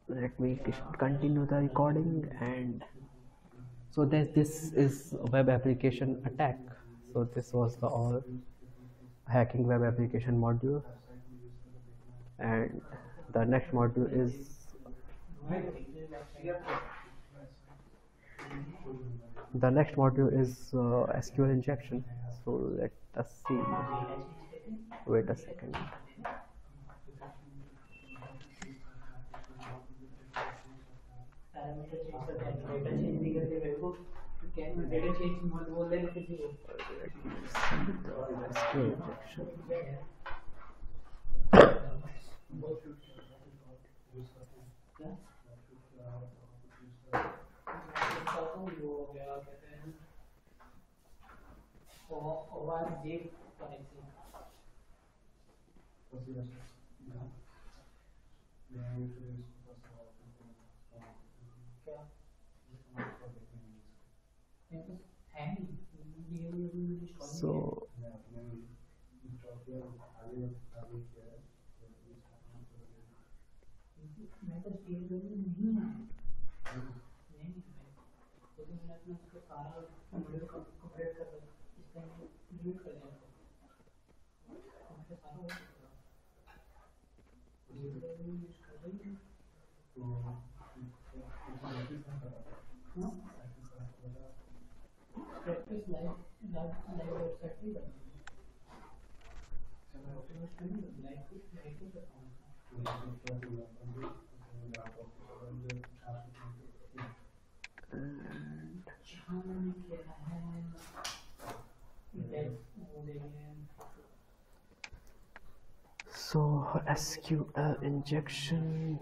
Let me continue the recording. And so this is a web application attack. So this was the all hacking web application module, and the next module is SQL injection. So let us see. Wait a second. SQL injection. So SQL injection.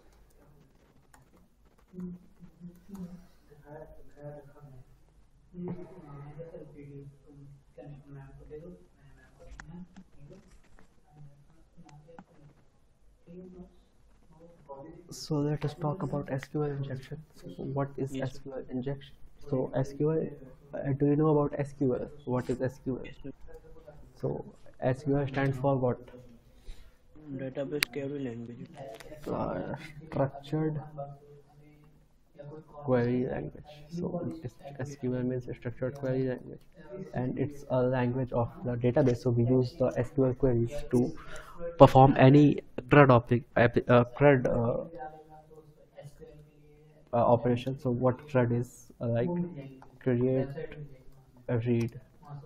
So let us talk about SQL injection. So what is Yes. SQL injection? So SQL, do you know about SQL? What is SQL? So SQL stands for what? Database query language. Structured query language. So SQL means structured query language, and it's a language of the database. So we use the SQL queries to perform any CRUD operation. So what CRUD is, like create, read,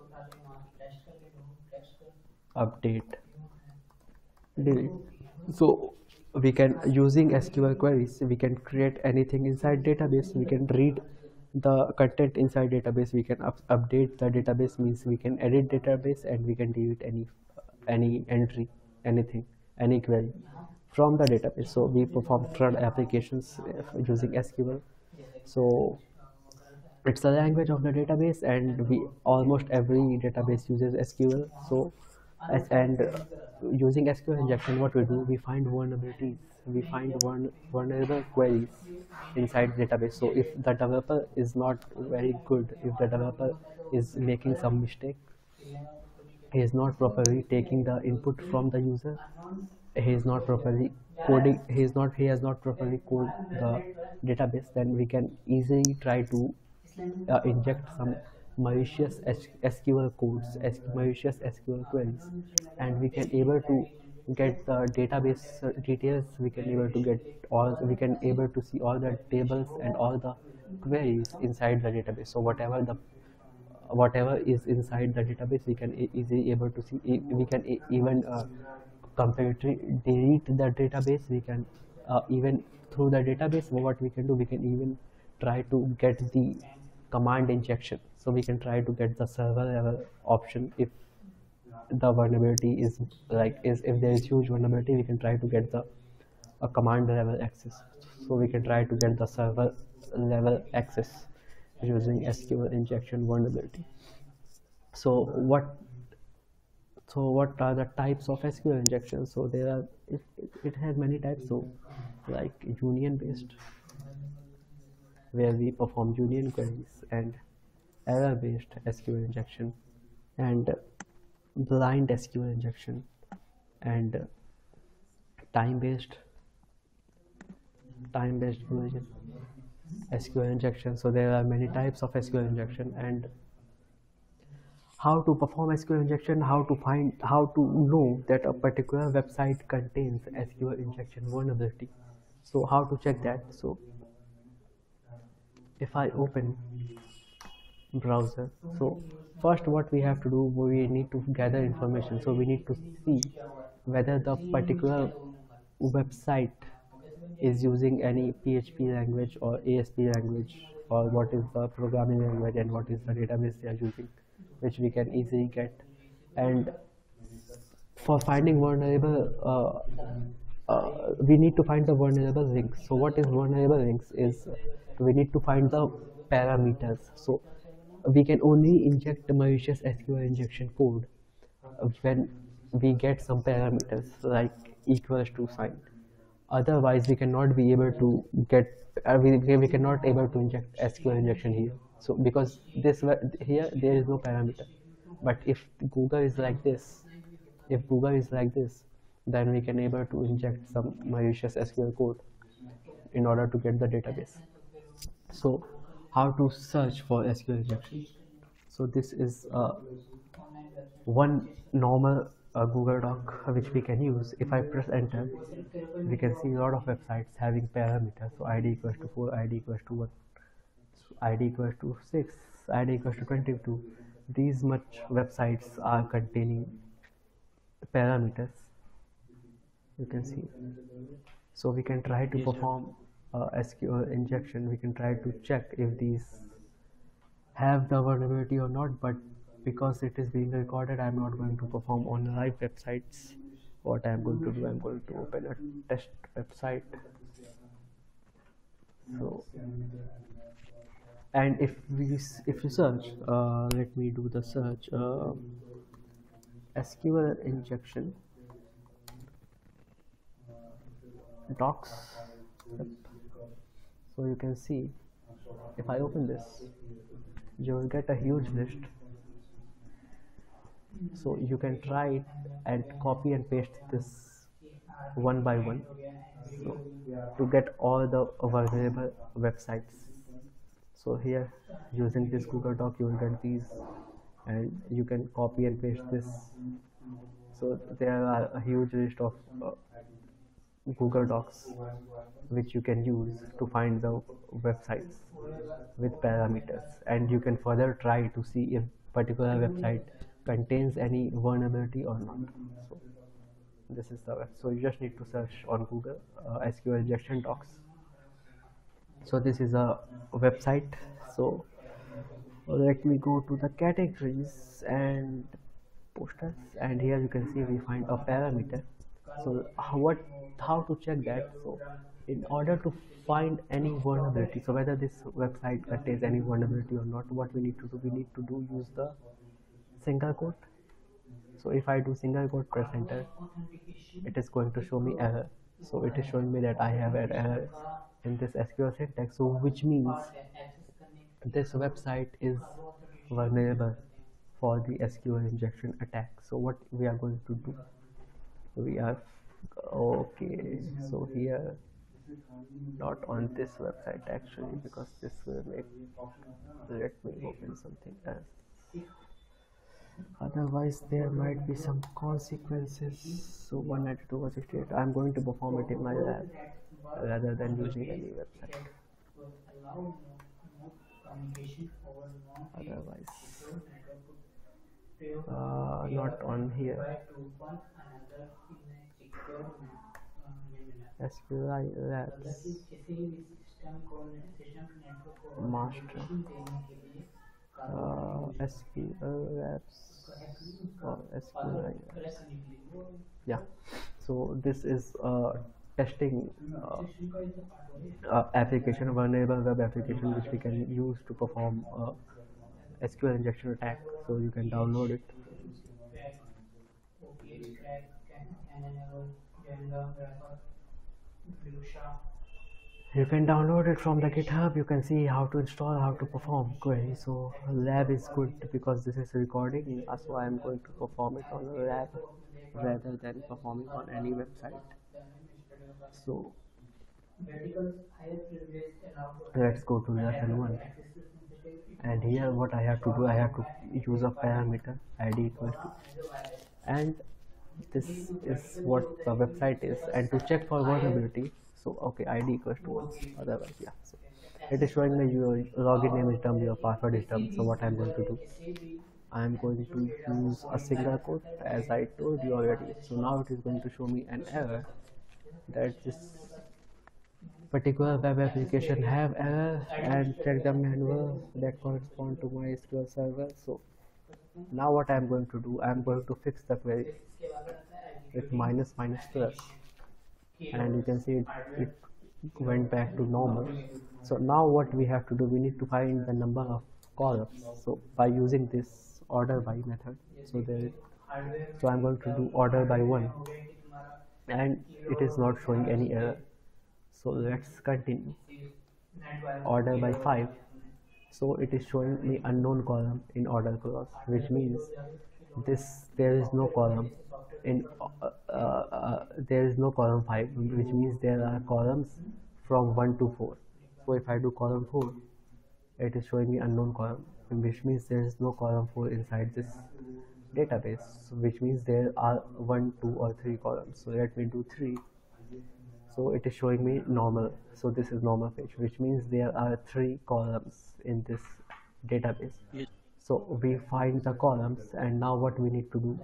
update, delete. So we can, using SQL queries, we can create anything inside database. We can read the content inside database. We can update the database, means we can edit database, and we can delete any entry, anything, any query from the database. So we perform CRUD applications using SQL. So it's a language of the database, and we almost every database uses SQL. So and using SQL injection, what we do, we find vulnerabilities, we find vulnerable queries inside database. So if the developer is not very good, if the developer is making some mistake, he is not properly taking the input from the user, he is not properly coding, he has not properly coded the database, then we can easily try to inject some malicious SQL codes, malicious SQL queries, and we can able to get the database details. We can able to get all, we can able to see all the tables and all the queries inside the database. So whatever is inside the database, we can easily able to see. We can even completely delete the database. We can even through the database, what we can do, we can even try to get the command injection. So we can try to get the server level option. If the vulnerability is if there is huge vulnerability, we can try to get the a command level access. So we can try to get the server level access using SQL injection vulnerability. So what are the types of SQL injection? So there are, it has many types. So like union based, where we perform union queries, and error based SQL injection, and blind SQL injection, and time based, time-based version, SQL injection. So there are many types of SQL injection, and how to perform SQL injection, how to know that a particular website contains SQL injection vulnerability. So how to check that? So if I open browser, so first what we have to do, we need to gather information. So we need to see whether the particular website is using any PHP language or ASP language, or what is the programming language and what is the database they are using, which we can easily get. And for finding vulnerable, we need to find the vulnerable links. So what is vulnerable links is, we need to find the parameters. So we can only inject the malicious SQL injection code when we get some parameters like equals to sign. Otherwise we cannot be able to get we cannot able to inject SQL injection here. So because this here there is no parameter. But if Google is like this, then we can able to inject some malicious SQL code in order to get the database. So how to search for SQL injection? So this is one normal Google Doc which we can use. If I press enter, we can see a lot of websites having parameters. So ID equals to 4, ID equals to 1, ID equals to 6, ID equals to 22. These much websites are containing parameters, you can see. So we can try to perform SQL injection. We can try to check if these have the vulnerability or not, but because it is being recorded, I am not going to perform on live websites. What I am going to do, I am going to open a test website. So, and if you search, let me do the search, SQL injection docs. So you can see, if I open this, you will get a huge list. So you can try it and copy and paste this one by one, so to get all the vulnerable websites. So here, using this Google Doc, you will get these, and you can copy and paste this. So there are a huge list of Google Docs which you can use to find the websites with parameters, and you can further try to see if particular website contains any vulnerability or not. So this is the web. So you just need to search on Google SQL injection docs. So this is a website. So let me go to the categories and posters, and here you can see we find a parameter. So how to check that? So in order to find any vulnerability, so whether this website contains any vulnerability or not, what we need to do, use the single quote. So if I do single quote, press enter, it is going to show me error. So it is showing me that I have an error in this SQL syntax, so which means this website is vulnerable for the SQL injection attack. So what we are going to do, we are okay. So here, not on this website actually, because this will make, let me open something else, otherwise there might be some consequences. So 192.168, I'm going to perform it in my lab rather than using any website. Otherwise not on here. SQL Labs master, SQL Labs or SQL Labs. Yeah, so this is testing application, vulnerable web application, which we can use to perform SQL injection attack. So you can download it. You can download it from the GitHub. You can see how to install, how to perform query. So lab is good because this is recording, so I am going to perform it on a lab rather than performing on any website. So Let's go to lesson 1. And here what I have to do, I have to use a parameter id equals to, and this is what the website is. And to check for vulnerability, so okay, id equals to 1, otherwise yeah. So it is showing me your login name is dumb, your password is dumb. So what I'm going to do, I'm going to use a single quote as I told you already. So now it is going to show me an error that this particular web application have error and check the manual that correspond to MySQL server. So now what I'm going to do, I'm going to fix the query with minus minus plus, and you can see it went back to normal. So now what we have to do, we need to find the number of columns. So by using this order by method, so I'm going to do order by 1, and it is not showing any error. So let's continue. Order by 5. So it is showing me unknown column in order clause, which means there is no column in there is no column 5, which means there are columns from 1 to 4. So if I do column 4, it is showing me unknown column, which means there is no column 4 inside this database, which means there are 1, 2 or 3 columns. So let me do 3. So it is showing me normal. So this is normal page, which means there are 3 columns in this database. Yes. So we find the columns, and now what we need to do,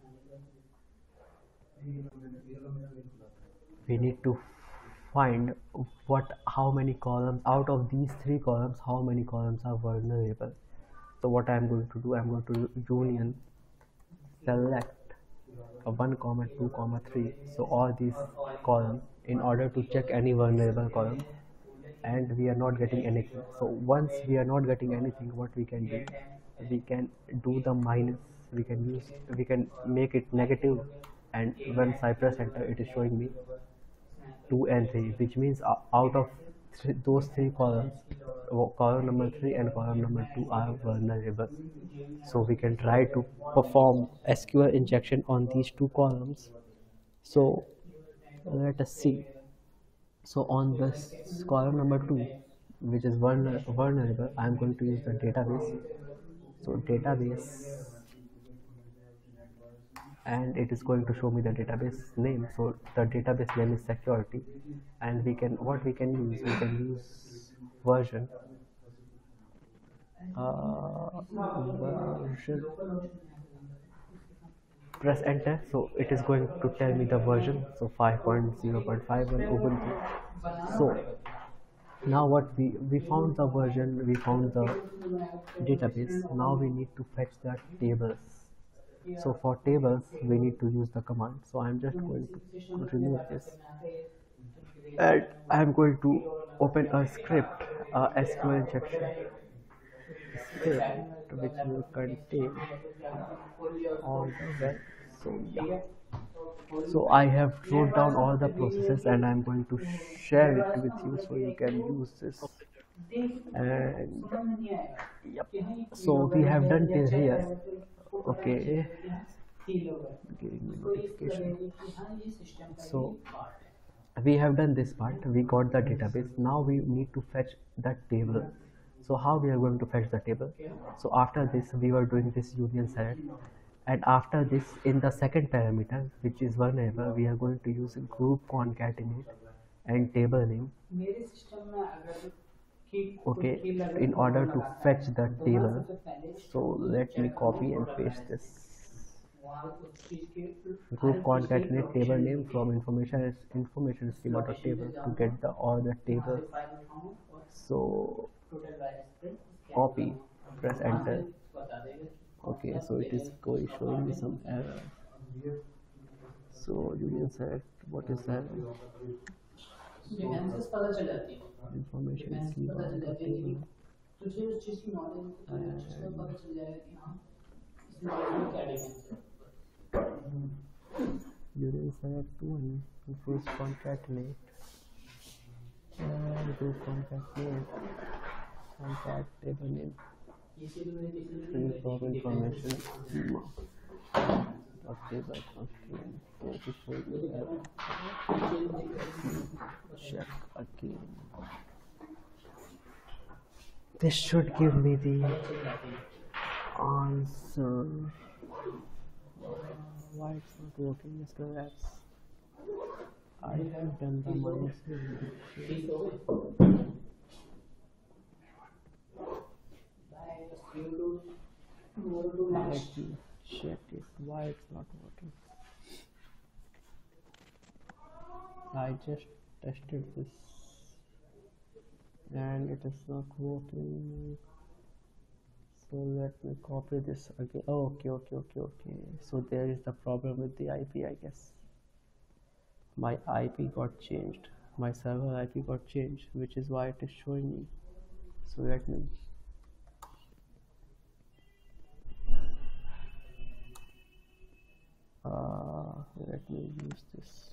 we need to find how many columns out of these 3 columns, how many columns are vulnerable. So what I'm going to do, I'm going to union select 1, 2, 3. So all these columns, in order to check any vulnerable column, and we are not getting anything. So once we are not getting anything, what we can do, we can do the minus, we can make it negative, and when I press enter, it is showing me 2 and 3, which means out of those 3 columns, column number 3 and column number 2 are vulnerable. So we can try to perform SQL injection on these 2 columns. So let us see. So on this column number 2, which is vulnerable, I am going to use the database. So database, and it is going to show me the database name. So the database name is security, and we can use version press enter. So it is going to tell me the version, so 5.0.51 Ubuntu. So now what we found the version, we found the database. Now we need to fetch the tables. So for tables we need to use the command. So I'm just going to remove this, and I'm going to open a script, SQL injection script, which will contain all the web. So yeah, so I have wrote down all the processes, and I'm going to share it with you so you can use this. And yep, so we have done till here. Okay, giving me notification. So we have done this part, we got the database. Now we need to fetch that table. So how we are going to fetch the table? So after this, we were doing this union select, and after this, in the second parameter, which is vulnerable, we are going to use group concatenate and table name, okay, in order to fetch the table. So let me copy and paste this. Group concatenate table name from information schema.table to get all the table. So copy, press enter. Okay, so it is showing me some error. So union select, what is that? Information schema. Union select 1, first concatenate, and group concatenate, concat table name, string from information schema. Okay, but okay. So it is showing me error. Check again. This should give me the answer. Why it's not working, Mr. Apps? I have done the minus. Let me check it. Why it's not working? I just tested this and it is not working. So let me copy this again. Oh, okay. So there is the problem with the IP, I guess. My IP got changed. My server IP got changed, which is why it is showing me. So let me use this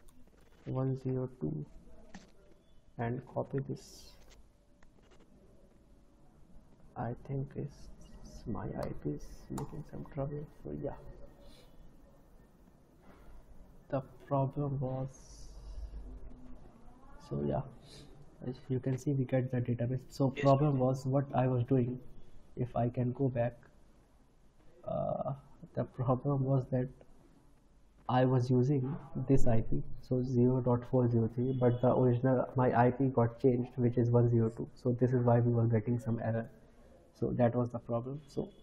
102 and copy this. I think it's my IP is making some trouble. So yeah, the problem was, so yeah, as you can see we get the database. So Yes. problem was what I was doing. If I can go back, the problem was that I was using this IP, so 0.403, but the original my IP got changed, which is 102. So this is why we were getting some error. So that was the problem.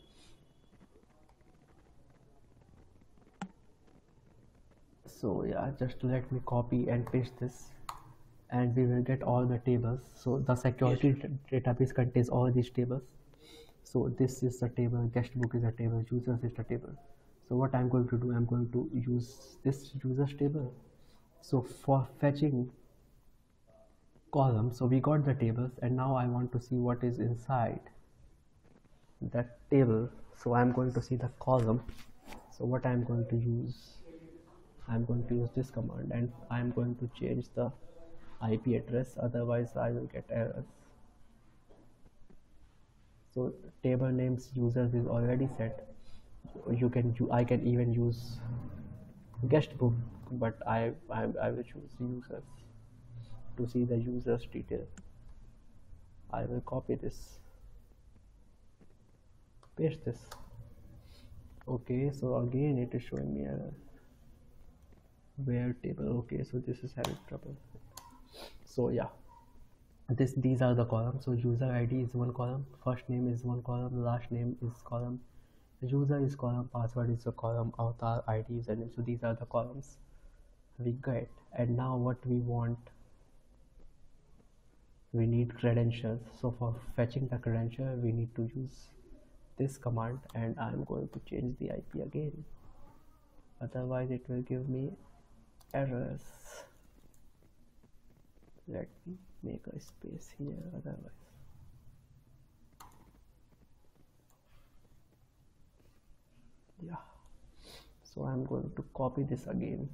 So yeah, just let me copy and paste this, and we will get all the tables. So the security database contains all these tables. So this is the table, guest book is a table, users is the table. So what I'm going to do, I'm going to use this users table. So for fetching columns, so we got the tables, and now I want to see what is inside that table. So I'm going to see the column. So what I'm going to use, I'm going to use this command, and I'm going to change the IP address, otherwise I will get errors. So table names users is already set. I can even use guest book, but I will choose users to see the users detail. I will copy this, paste this. Okay, so again it is showing me error. Where table? Okay, so this is having trouble. So yeah, these are the columns. So user ID is one column, first name is one column, last name is column, user is column, password is a column, avatar, ID, username. So these are the columns we get. And now what we want, we need credentials. So for fetching the credential we need to use this command, and I'm going to change the IP again, otherwise it will give me errors. Let me make a space here, otherwise yeah. So I'm going to copy this again,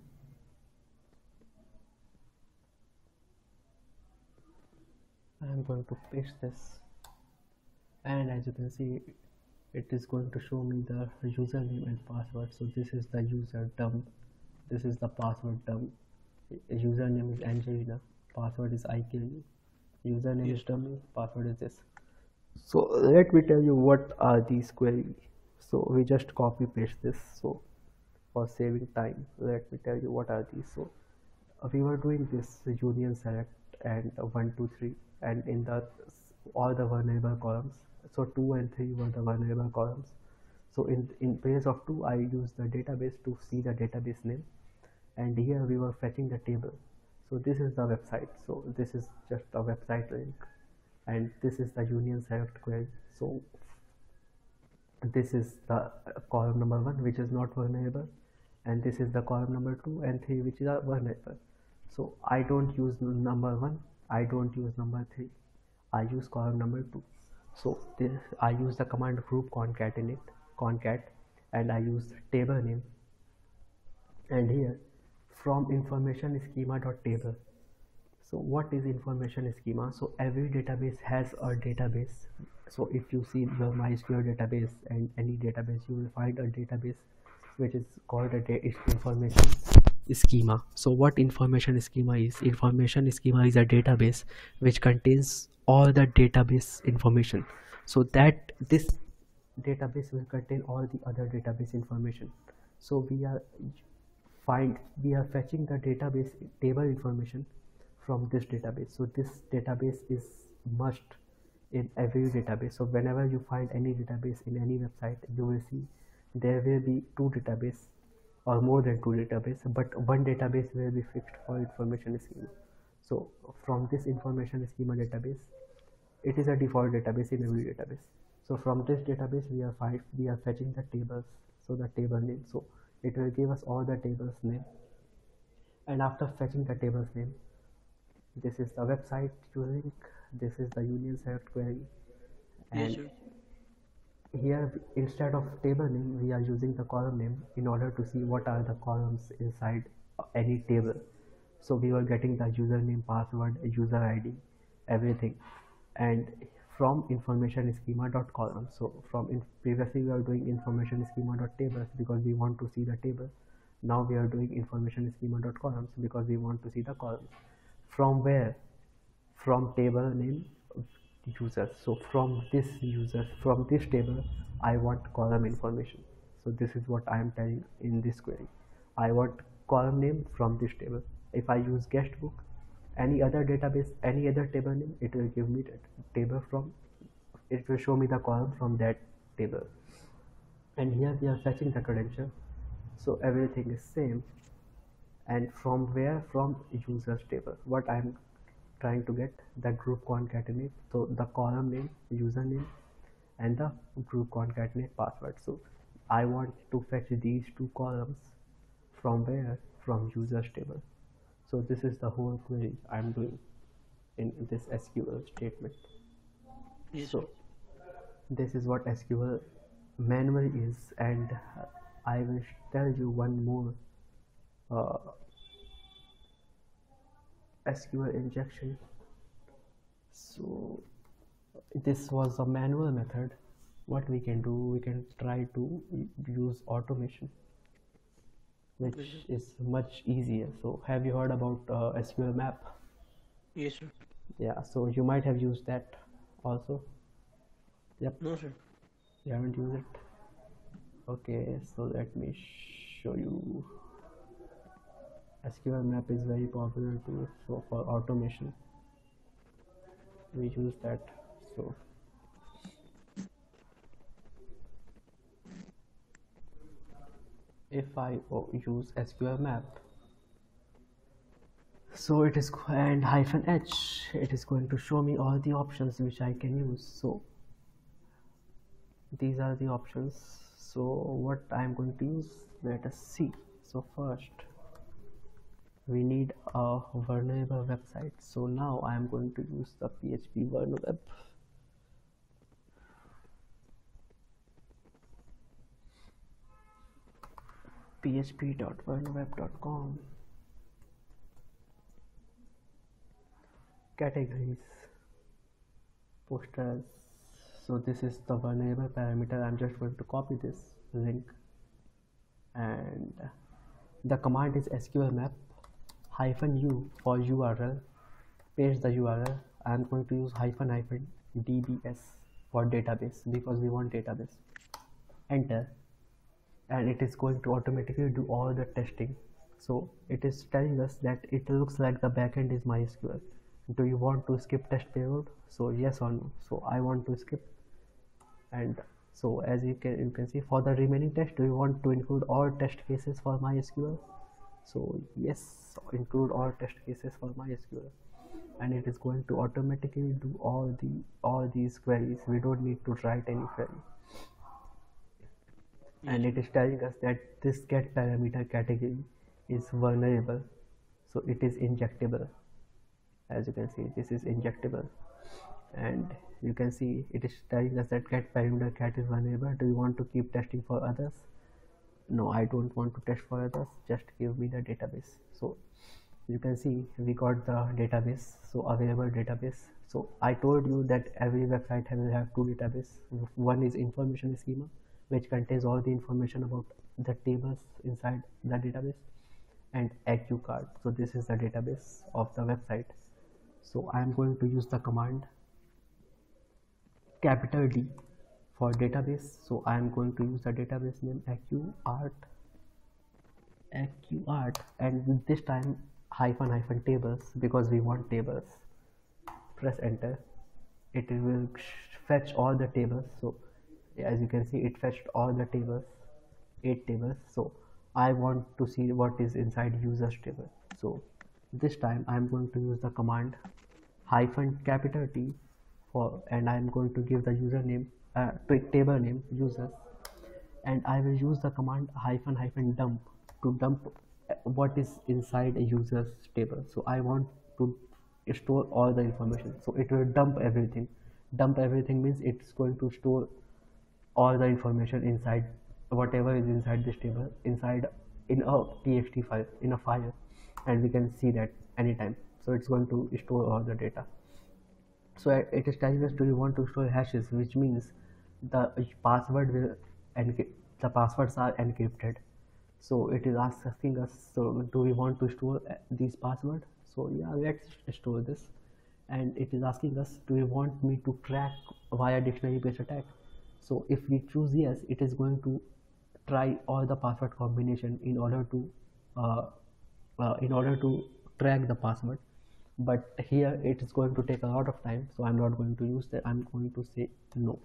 I'm going to paste this, and as you can see it is going to show me the username and password. So this is the user dumb, this is the password dumb, username is Angelina, password is I kill you, username is dummy, password is this. So let me tell you what are these queries. So we just copy paste this. So for saving time, let me tell you what are these. So we were doing this union select and 1 2 3, and in the all the vulnerable columns. So 2 and 3 were the vulnerable columns. So in place of 2 I used the database to see the database name, and here we were fetching the table. So this is the website, so this is just a website link, and this is the union select query. So this is the column number 1, which is not vulnerable, and this is the column number 2 and 3, which is vulnerable. So I don't use number 1, I don't use number 3, I use column number 2. So this I use the command group concat, and I use table name, and here from information schema.table. So what is information schema? So every database has a database. So if you see the MySQL database and any database, you will find a database which is called information schema. So what information schema is? Information schema is a database which contains all the database information, so that this database will contain all the other database information. So we are fetching the database table information from this database. So this database is must in every database. So whenever you find any database in any website, you will see there will be two database or more than two database, but one database will be fixed for information schema. So from this information schema database, it is a default database in every database. So from this database we are fetching the tables. So the table name, so it will give us all the tables name, and after fetching the tables name, this is the website link, this is the union select query, Yes, and sir. here instead of table name we are using the column name in order to see what are the columns inside any table. So we were getting the username, password, user id, everything, and from information schema dot column. So previously we are doing information schema dot tables because we want to see the table. Now we are doing information schema dot columns because we want to see the columns. From where? From table name users. So from this table I want column information. So this is what I am telling in this query. I want column name from this table. If I use guest book, any other database, any other table name, it will give me that table from, it will show me the column from that table. And here we are fetching the credential, so everything is same. And from where? From users table. What I'm trying to get, the group concatenate, so the column name, username, and the group concatenate password. So I want to fetch these two columns from where? From users table. So this is the whole query I'm doing in this SQL statement. Yes, So this is what SQL manual is, and I will tell you one more SQL injection. So this was a manual method. What we can do, we can try to use automation, which is much easier. So have you heard about SQL map? yes, sir. Yeah, so you might have used that also. Yep. No, sir. You haven't used it? Okay, so let me show you. SQL map is very popular tool, so for automation we use that. So if I use SQL map, so it is, and -h, it is going to show me all the options which I can use. So these are the options. So what I am going to use, let us see. So first we need a vulnerable website. So now I am going to use the PHP vulnerweb. php.vulnerweb.com. Categories, posters. So this is the vulnerable parameter. I'm just going to copy this link, and the command is SQL map -u for URL. Paste the URL. I'm going to use -dbs for database because we want database. Enter, and it is going to automatically do all the testing. So it is telling us that it looks like the backend is MySQL. Do you want to skip test payload? So yes or no. So I want to skip. And so as you can see, for the remaining test, do you want to include all test cases for MySQL? So yes, include all test cases for MySQL, and it is going to automatically do all these queries. We don't need to write any query. And it is telling us that this get parameter category is vulnerable, so it is injectable. As you can see, this is injectable, and you can see it is telling us that get parameter cat is vulnerable. Do you want to keep testing for others? No, I don't want to test for others, just give me the database. So you can see we got the database, so available database. So I told you that every website will have two database. One is information schema, which contains all the information about the tables inside the database, and AQ card. So this is the database of the website. So I am going to use the command capital D for database. So I am going to use the database name AQArt, and this time hyphen tables, because we want tables. Press enter. It will fetch all the tables. So as you can see, it fetched all the tables, 8 tables. So I want to see what is inside users table. So this time I am going to use the command hyphen capital T for, and I am going to give the username table name users, and I will use the command hyphen dump to dump what is inside a users table. So I want to store all the information, so it will dump everything. Dump everything means it's going to store all the information inside whatever is inside this table inside in a txt file, in a file, and we can see that anytime. So it's going to store all the data. So it is telling us, do you want to store hashes, which means the password will encrypt, the passwords are encrypted. So it is asking us, so do we want to store these passwords? So yeah, let's store this. And it is asking us, do you want me to crack via dictionary based attack? So if we choose yes, it is going to try all the password combination in order to crack the password. But here it is going to take a lot of time, so I'm not going to use that. I'm going to say no.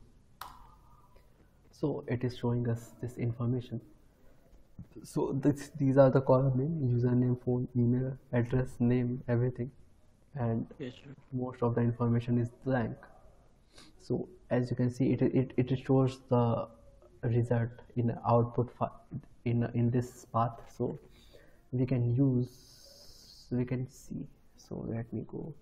So it is showing us this information. So these are the column name, username, phone, email, address, name, everything, and Yes, sir. most of the information is blank. So as you can see, it shows the result in output in this path. So we can see. So let me go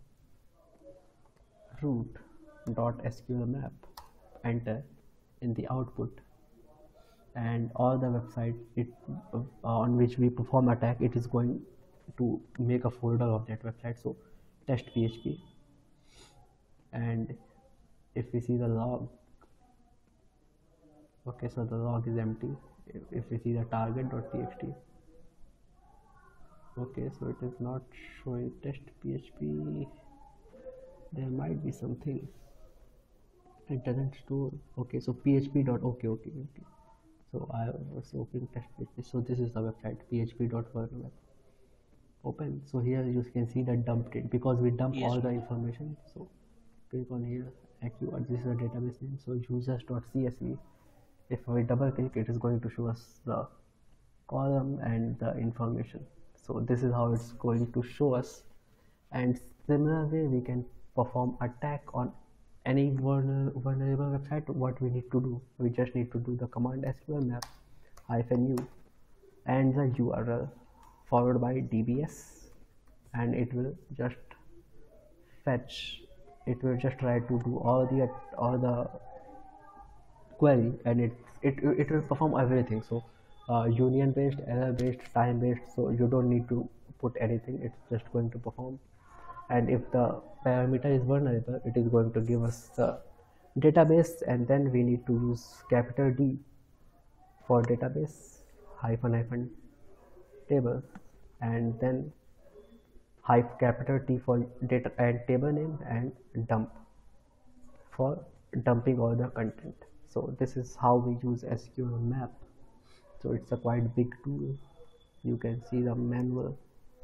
root.sql map, enter in the output, and all the website on which we perform attack, it is going to make a folder of that website. So test php, and if we see the log, okay, so the log is empty. If we see the target.txt, okay, so it is not showing test php. There might be something, it doesn't store. Okay, so php dot okay. So I was opening test php. So this is the website php.wordweb. Open. So here you can see that dumped it, because we dump Yes, all sir. the information. So click on here, AQR, this is the database name. So users.csv. If we double click, it is going to show us the column and the information. So this is how it's going to show us. And similar way, we can perform attack on any vulnerable website. What we need to do, we just need to do the command sql map -u and the URL followed by dbs, and it will just fetch, it will just try to do all the query, and it will perform everything. So union based, error based, time based, so you don't need to put anything, it's just going to perform. And if the parameter is vulnerable, it is going to give us the database, and then we need to use capital D for database, hyphen table, and then capital T for data and table name, and dump for dumping all the content. So this is how we use SQL map. So it's a quite big tool. You can see the manual.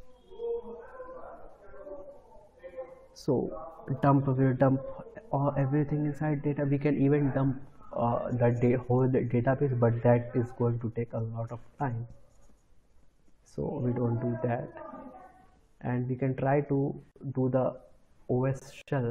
So dump will dump everything inside data. We can even dump the whole database, but that is going to take a lot of time, so we don't do that. And we can try to do the OS shell.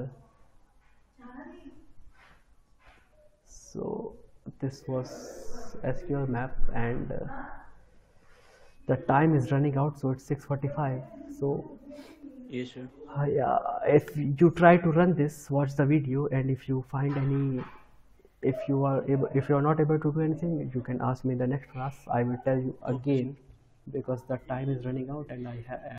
So this was SQL map, and the time is running out, so it's 6:45. So Yes, sir. yeah, if you try to run this, watch the video, and if you find any, if you are not able to do anything, you can ask me in the next class. I will tell you again, because the time is running out, and I